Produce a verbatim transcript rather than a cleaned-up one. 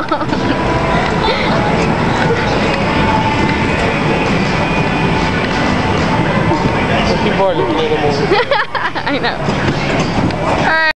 People are looking at them over. I know. All right.